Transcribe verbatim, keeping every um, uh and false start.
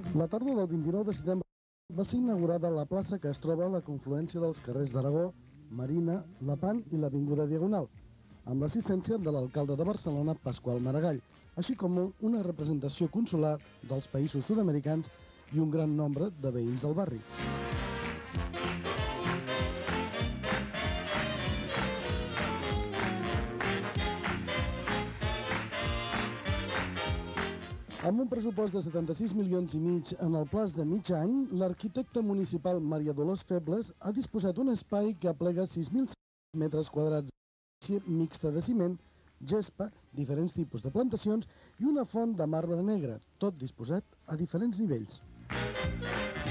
La tarda del vint-i-nou de setembre va ser inaugurada la plaça que es troba a la confluència dels carrers d'Aragó, Marina, Lepant i l'Avinguda Diagonal, amb l'assistència de l'alcalde de Barcelona, Pasqual Maragall, així com una representació consular dels països sud-americans i un gran nombre de veïns del barri. Amb un pressupost de setanta-sis milions i mig en el plaç de mig any, l'arquitecte municipal Maria Dolors Febles ha disposat un espai que aplega sis mil metres quadrats de mixta de ciment, gespa, diferents tipus de plantacions i una font de marbre negre, tot disposat a diferents nivells.